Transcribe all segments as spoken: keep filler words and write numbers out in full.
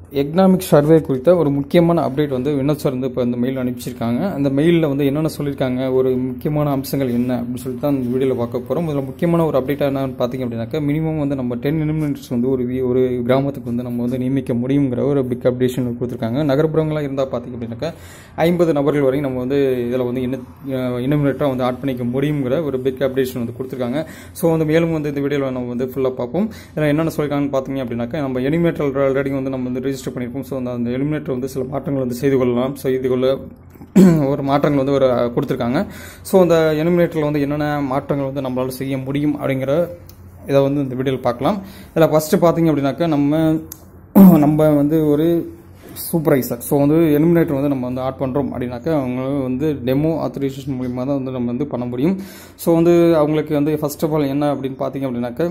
Economic survey குறித்த ஒரு முக்கியமான அப்டேட் வந்து வினோத் சார் வந்து இப்போ இந்த மெயில் அனுப்பிச்சிருக்காங்க. அந்த மெயிலில் வந்து என்னென்ன சொல்லியிருக்காங்க, ஒரு முக்கியமான அம்சங்கள் என்ன அப்படின்னு சொல்லிட்டு தான் இந்த வீடியோவில் பார்க்க போகிறோம். இதில் முக்கியமான ஒரு அப்டேட்டாக என்னன்னு பார்த்தீங்க அப்படின்னாக்கா, மினிமம் வந்து நம்ம டென் எலிமெண்ட்ஸ் வந்து ஒரு ஒரு கிராமத்துக்கு வந்து நம்ம வந்து நியமிக்க முடியுங்கிற ஒரு பிக் அப்டேஷன் கொடுத்துருக்காங்க. நகர்ப்புறங்களாக இருந்தால் பார்த்தீங்க அப்படின்னாக்கா ஐம்பது நபர்கள் வரையும் நம்ம வந்து இதில் வந்து இனிமினேட்டராக வந்து ஆட் பண்ணிக்க முடியுங்கிற ஒரு பிக் அப்டேஷன் வந்து கொடுத்துருக்காங்க. ஸோ வந்து மேலும் வந்து இந்த வீடியோவில் நம்ம வந்து ஃபுல்லாக பார்ப்போம். இதில் என்னென்ன சொல்லியிருக்காங்கன்னு பார்த்தீங்க அப்படின்னாக்கா, நம்ம எலிமினேட்டர் ஆல்ரெடி வந்து நம்ம வந்து ரெஜிஸ்டர் பண்ணியிருக்கோம். ஸோ அந்த எலிமினேட்டர் வந்து சில மாற்றங்கள் வந்து செய்து கொள்ளலாம் செய்து கொள்ள ஒரு மாற்றங்கள் வந்து ஒரு கொடுத்துருக்காங்க. ஸோ அந்த எலிமினேட்டரில் வந்து என்னென்ன மாற்றங்கள் வந்து நம்மளால் செய்ய முடியும் அப்படிங்கிற இதை வந்து இந்த வீடியோவில் பார்க்கலாம். இதில் ஃபஸ்ட்டு பார்த்தீங்க அப்படின்னாக்கா, நம்ம நம்ம வந்து ஒரு சூப்பர்வைசர், ஸோ வந்து எலிமினேட்டர் வந்து நம்ம வந்து ஆட் பண்ணுறோம் அப்படின்னாக்கா, அவங்க வந்து டெமோ ஆத்தரைசேஷன் மூலிமா தான் வந்து நம்ம வந்து பண்ண முடியும். ஸோ வந்து அவங்களுக்கு வந்து ஃபர்ஸ்ட் ஆஃப் ஆல் என்ன அப்படின்னு பார்த்தீங்க அப்படின்னாக்கா,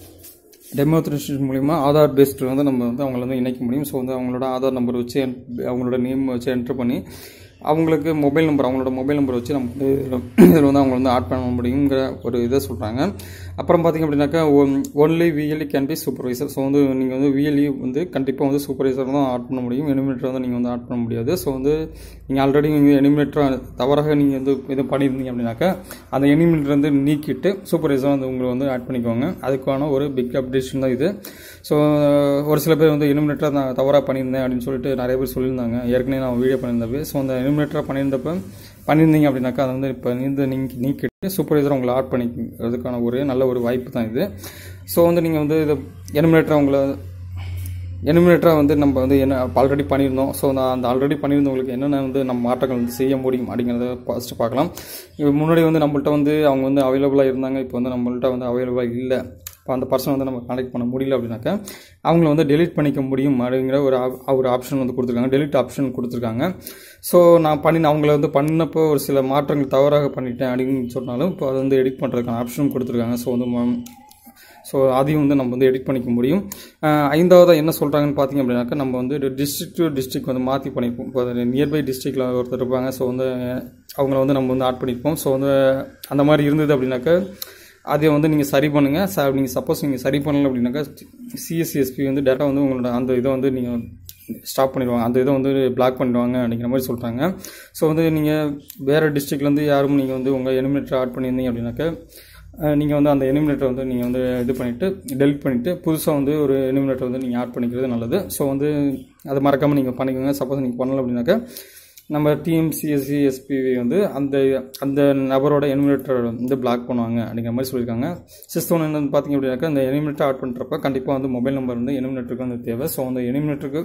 டெமோ ஆத்தரைசேஷன் மூலிமா ஆதார் பேஸ்டு வந்து நம்ம வந்து அவங்கள வந்து இணைக்க முடியும். ஸோ வந்து அவங்களோட ஆதார் நம்பர் வச்சு அவங்களோட நேம் வச்சு என்ட்ரு பண்ணி அவங்களுக்கு மொபைல் நம்பர் அவங்களோட மொபைல் நம்பர் வச்சு நம்ம வந்து இதில் வந்து அவங்க வந்து ஆட் பண்ண முடியுங்கிற ஒரு இதை சொல்கிறாங்க. அப்புறம் பார்த்திங்க அப்படின்னாக்கா, only VLE can be supervisor. So வந்து நீங்கள் வந்து விஎல்இ வந்து கண்டிப்பாக வந்து சூப்பர்வைசர் தான் ஆட் பண்ண முடியும், எலிமினேட்டர் வந்து நீங்கள் வந்து ஆட் பண்ண முடியாது. ஸோ வந்து நீங்கள் ஆல்ரெடி நீங்கள் எலிமினேட்டர் தவறாக நீங்கள் வந்து இது பண்ணியிருந்தீங்க அப்படின்னாக்கா, அந்த எலிமினேட்டர் வந்து நீக்கிட்டு சூப்பர்வைசர் வந்து உங்களை வந்து ஆட் பண்ணிக்கோங்க. அதுக்கான ஒரு பிக் அப்டேஷன் தான் இது. ஸோ ஒரு சில பேர் வந்து எலிமினேட்டர் நான் தவறாக பண்ணியிருந்தேன் அப்படின்னு சொல்லிட்டு நிறைய பேர் சொல்லியிருந்தாங்க. ஏற்கனவே நான் வீடியோ பண்ணியிருந்தப்போ, ஸோ அந்த எலிமினேட்டராக பண்ணியிருந்தப்போ பண்ணியிருந்தீங்க அப்படின்னாக்கா, அதை வந்து இப்போ இந்த நீங்கள் நீக்கிட்டு சூப்பர்வைசர் உங்களை ஆட் பண்ணிக்கிறதுக்கான ஒரு நல்ல ஒரு வாய்ப்பு தான் இது. ஸோ வந்து நீங்கள் வந்து இதை எலிமினேட்டராக உங்களை எலிமினேட்டராக வந்து நம்ம வந்து என்ன ஆல்ரெடி பண்ணியிருந்தோம். ஸோ நான் அந்த ஆல்ரெடி பண்ணியிருந்தவங்களுக்கு என்னென்ன வந்து நம்ம மாற்றங்கள் வந்து செய்ய முடியும் அப்படிங்கிறத ஃபஸ்ட்டு பார்க்கலாம். இப்போ முன்னாடி வந்து நம்மள்ட்ட வந்து அவங்க வந்து அவைலபிளாக இருந்தாங்க, இப்போ வந்து நம்மள்ட்ட வந்து அவைலபிளாக இல்லை, இப்போ அந்த பர்சன் வந்து நம்ம கான்டெக்ட் பண்ண முடியல அப்படின்னாக்கா அவங்கள வந்து டெலிட் பண்ணிக்க முடியும் அப்படிங்கிற ஒரு ஒரு ஆப்ஷன் வந்து கொடுத்துருக்காங்க, டெலிட் ஆப்ஷன் கொடுத்துருக்காங்க. ஸோ நான் பண்ணி அவங்கள வந்து பண்ணப்போ ஒரு சில மாற்றங்கள் தவறாக பண்ணிட்டேன் அப்படின்னு சொன்னாலும் இப்போ அதை வந்து எடிட் பண்ணுறதுக்கான ஆப்ஷனும் கொடுத்துருக்காங்க. ஸோ வந்து ஸோ அதையும் வந்து நம்ம வந்து எடிட் பண்ணிக்க முடியும். ஐந்தாவதாக என்ன சொல்கிறாங்கன்னு பார்த்தீங்க அப்படின்னாக்கா, நம்ம வந்து டிஸ்ட்ரிக்ட் டு டிஸ்ட்ரிக்ட் வந்து மாற்றி பண்ணியிருப்போம். இப்போ நியர்பை டிஸ்ட்ரிக்டில் ஒருத்தர் இருப்பாங்க, ஸோ வந்து அவங்கள வந்து நம்ம வந்து ஆட் பண்ணியிருப்போம். ஸோ வந்து அந்த மாதிரி இருந்தது அப்படின்னாக்கா அதை வந்து நீங்கள் சரி பண்ணுங்கள். ச நீங்கள் சப்போஸ் நீங்கள் சரி பண்ணலை அப்படின்னாக்கா, சிஎஸ்சிஎஸ்பி வந்து டேட்டா வந்து உங்களோட அந்த இதை வந்து நீங்கள் ஸ்டாப் பண்ணிடுவாங்க, அந்த இதை வந்து பிளாக் பண்ணிடுவாங்க அப்படிங்கிற மாதிரி சொல்கிறாங்க. ஸோ வந்து நீங்கள் வேறு டிஸ்ட்ரிக்ட்லேருந்து யாரும் நீங்கள் வந்து உங்கள் எலிமினேட்டர் ஆட் பண்ணியிருந்தீங்க அப்படின்னாக்கா, நீங்கள் வந்து அந்த எலிமினேட்டர் வந்து நீங்கள் வந்து இது பண்ணிவிட்டு டெலிட் பண்ணிவிட்டு புதுசாக வந்து ஒரு எலிமினேட்டர் வந்து நீங்கள் ஆட் பண்ணிக்கிறது நல்லது. ஸோ வந்து அதை மறக்காமல் நீங்கள் பண்ணிக்கோங்க. சப்போஸ் நீங்கள் பண்ணலை அப்படின்னாக்கா, நம்ம டிஎம்சிஎஸ்சி எஸ்பிவி வந்து அந்த அந்த நபரோட எலிமினேட்டர் வந்து பிளாக் பண்ணுவாங்க அப்படிங்கிற மாதிரி சொல்லியிருக்காங்க. சிக்ஸ்த் ஒன் என்னன்னு பார்த்தீங்க அப்படின்னாக்கா, அந்த எலிமினேட்டர் ஆட் பண்ணுறப்ப கண்டிப்பாக வந்து மொபைல் நம்பர் வந்து எலிமினேட்டருக்கு வந்து தேவை. ஸோ அந்த எலிமினேட்டருக்கு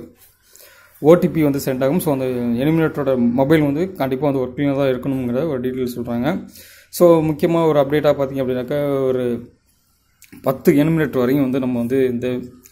ஓடிபி வந்து சென்ட் ஆகும். ஸோ அந்த எலிமினேட்டரோட மொபைல் வந்து கண்டிப்பாக வந்து ஒர்க்கிங்காக தான் இருக்கணுங்கிற ஒரு டீட்டெயில் சொல்கிறாங்க. ஸோ முக்கியமாக ஒரு அப்டேட்டாக பார்த்தீங்க அப்படின்னாக்கா, ஒரு பத்து எலிமினேட்டர் வரையும் வந்து நம்ம வந்து இந்த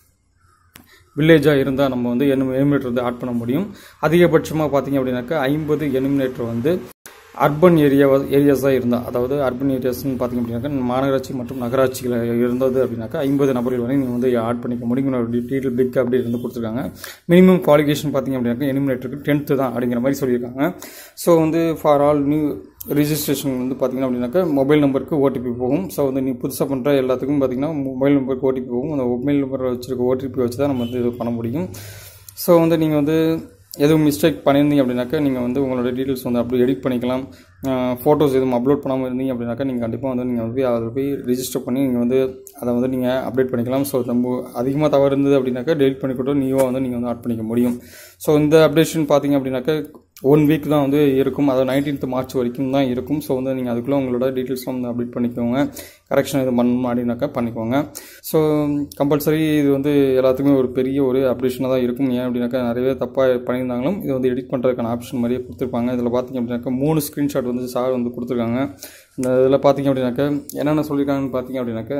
வில்லேஜாக இருந்தால் நம்ம வந்து எலிமினேட்டர் வந்து ஆட் பண்ண முடியும். அதிகபட்சமாக பார்த்தீங்க அப்படின்னாக்கா ஐம்பது எலிமினேட்டர் வந்து அர்பன் ஏரியா ஏரியாஸாக இருந்தால், அதாவது அர்பன் ஏரியாஸ்ன்னு பார்த்தீங்க அப்படின்னாக்கா மாநகராட்சி மற்றும் நகராட்சிகள் இருந்தது அப்படின்னாக்கா ஐம்பது நபர்கள் வரையும் நீங்கள் வந்து ஆட் பண்ணிக்க முடியும். ஒரு டீட்டெயில் பிக் அப்டேட் வந்து கொடுத்துருக்காங்க. மினிமம் குவாலிஃபிகேஷன் பார்த்தீங்க அப்படின்னாக்கா எலிமினேட்டருக்கு டென்த்து தான் அப்படிங்கிற மாதிரி சொல்லியிருக்காங்க. ஸோ வந்து ஃபார் ஆல் நியூ ரிஜிஸ்ட்ரேஷன் வந்து பார்த்தீங்கன்னா அப்படின்னாக்கா மொபைல் நம்பருக்கு ஓடிபி போகும். ஸோ வந்து நீ புதுசாக பண்ணுற எல்லாத்துக்கும் பார்த்தீங்கன்னா மொபைல் நம்பருக்கு ஓடிபி போகும். அந்த மொபைல் நம்பர் வச்சுருக்க ஓடிபி வச்சு தான் நம்ம வந்து இது பண்ண முடியும். ஸோ வந்து நீங்கள் வந்து எதுவும் மிஸ்டேக் பண்ணியிருந்தீங்க அப்படின்னாக்கா, நீங்கள் வந்து உங்களோட டீட்டெயில்ஸ் வந்து அப்படி எடிட் பண்ணிக்கலாம். ஃபோட்டோஸ் எதுவும் அப்லோட் பண்ணாமல் இருந்தீங்க அப்படின்னாக்கா, நீங்கள் கண்டிப்பாக வந்து நீங்கள் வந்து அதில் போய் ரிஜிஸ்டர் பண்ணி நீங்கள் வந்து அதை வந்து நீங்கள் அப்டேட் பண்ணிக்கலாம். ஸோ நம்ம அதிகமாக தவறு இருந்தது அப்படின்னாக்கா டெலிட் பண்ணிக்கிட்டோம், நியூவாக வந்து நீங்கள் வந்து ஆட் பண்ணிக்க முடியும். ஸோ இந்த அப்டேஷன் பார்த்தீங்க அப்படின்னாக்கா ஒன் வீக் தான் வந்து இருக்கும், அதாவது நைன்டீன்த் மார்ச் வரைக்கும் தான் இருக்கும். ஸோ வந்து நீங்கள் அதுக்குள்ளே உங்களோட டீட்டெயில்ஸ்லாம் வந்து அப்டேட் பண்ணிக்கோங்க. கரெக்ஷன் இது பண்ணணும் அப்படின்னாக்கா பண்ணிக்கோங்க. ஸோ கம்பல்சரி இது வந்து எல்லாத்துக்குமே ஒரு பெரிய ஒரு அப்டேஷனாக தான் இருக்கும். ஏன் அப்படின்னாக்கா, நிறையவே தப்பாக பண்ணியிருந்தாங்களும் இது வந்து எடிட் பண்ணுறதுக்கான ஆப்ஷன் மாதிரியே கொடுத்துருப்பாங்க. இதில் பார்த்தீங்க அப்படின்னாக்கா மூணு ஸ்க்ரீன்ஷாட் வந்து சார் வந்து கொடுத்துருக்காங்க. இந்த இதில் பார்த்தீங்க அப்படின்னாக்கா என்னென்ன சொல்லியிருக்காங்கன்னு பார்த்தீங்க அப்படின்னாக்கா,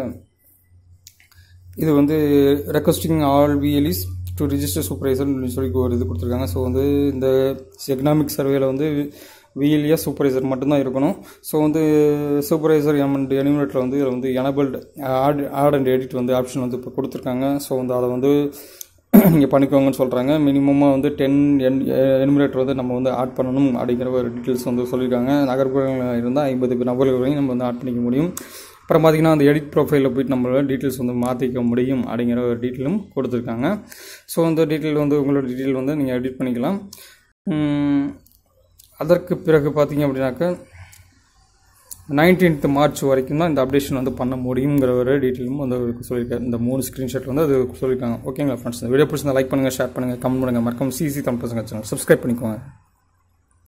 இது வந்து requesting all VLEs to register சூப்பர்வைசர்னு சொல்லி ஒரு இது கொடுத்துருக்காங்க. ஸோ வந்து இந்த எக்கனாமிக் சர்வேல வந்து விஎல்இயா சூப்பர்வைசர் மட்டும்தான் இருக்கணும். ஸோ வந்து சூப்பர்வைசர் அண்ட் எலிமினேட்டர் வந்து இதில் வந்து enabled add add and edit வந்து ஆப்ஷன் வந்து இப்போ கொடுத்துருக்காங்க. ஸோ வந்து அதை வந்து நீங்கள் பண்ணிக்கோங்கன்னு சொல்கிறாங்க. மினிமமாக வந்து டென் என் எலிமினேட்டர் வந்து நம்ம வந்து ஆட் பண்ணணும் அப்படிங்கிற ஒரு டீட்டெயில்ஸ் வந்து சொல்லியிருக்காங்க. நகர்ப்புறங்கள் இருந்தால் ஐம்பது நபர்கள் வரையும் நம்ம வந்து ஆட் பண்ணிக்க முடியும். அப்புறம் பார்த்தீங்கன்னா அந்த எடிட் ப்ரொஃபைலில் போய்ட்டு நம்மளோட டீட்டெயில்ஸ் வந்து மாற்றிக்க முடியும் அப்படிங்கிற ஒரு டீட்டெயிலும் கொடுத்துருக்காங்க. ஸோ அந்த டீட்டெயில் வந்து உங்களோட டீட்டெயில் வந்து நீங்கள் எடிட் பண்ணிக்கலாம். அதற்கு பிறகு பார்த்தீங்க அப்படின்னாக்கா நைன்டீன்த் மார்ச் வரைக்கும் தான் இந்த அப்டேஷன் வந்து பண்ண முடியுங்கிற ஒரு டீட்டெயிலும் வந்து சொல்லியிருக்காரு. இந்த மூணு ஸ்க்ரீன்ஷாட் வந்து அது சொல்லியிருக்காங்க. ஓகேங்களா ஃப்ரெண்ட்ஸ், இந்த வீடியோ பிடிச்சிருந்தா லைக் பண்ணுங்கள், ஷேர் பண்ணுங்கள், கமெண்ட் பண்ணுங்கள், மறக்காம சிசி தமிழ் பசங்க சேனல் சப்ஸ்கிரைப் பண்ணிக்கோங்க.